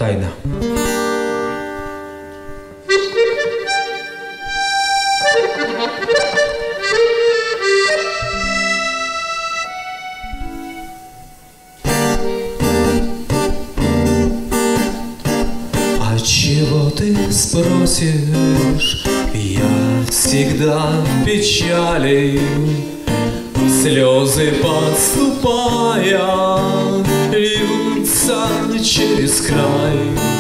Тайна. А чего ты спросишь? Я всегда в печали, слезы подступая льются через край.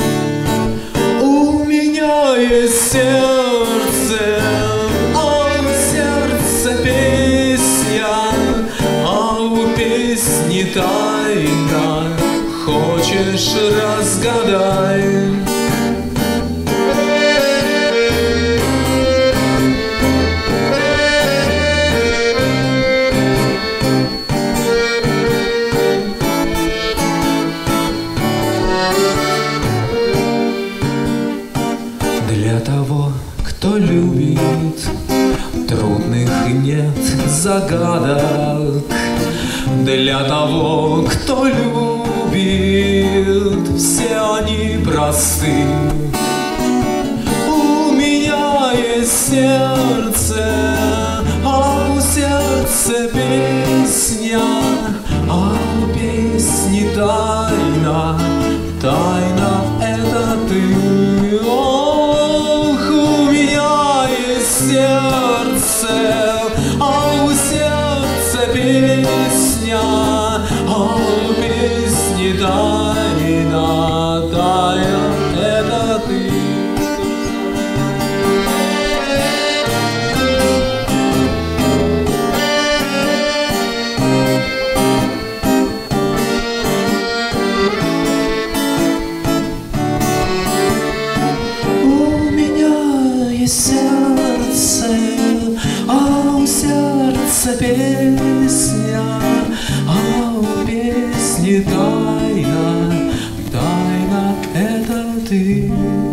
У меня есть сердце, а у сердца песня, а у песни тайна. Хочешь, разгадай. Для того, кто любит, трудных нет загадок. Для того, кто любит, все они просты. У меня есть сердце, а у сердца песня, а у песни тайна. Тайна — это ты. Сердце, а у сердца песня, а у песни тайна. Тайна — это ты. У меня есть сердце, а у сердца песня, а у песни тайна. Тайна — это ты.